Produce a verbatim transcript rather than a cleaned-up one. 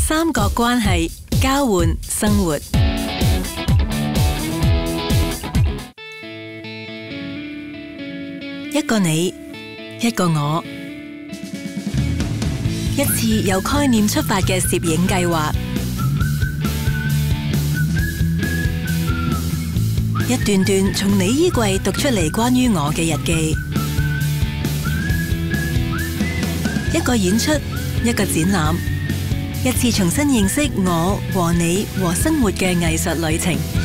三角關係，交換生活。一個你，一個我，一次由概念出發嘅攝影計劃，一段段從你衣櫃讀出嚟關於我嘅日記，一個演出，一個展覽，一次重新認識我和你和生活嘅藝術旅程。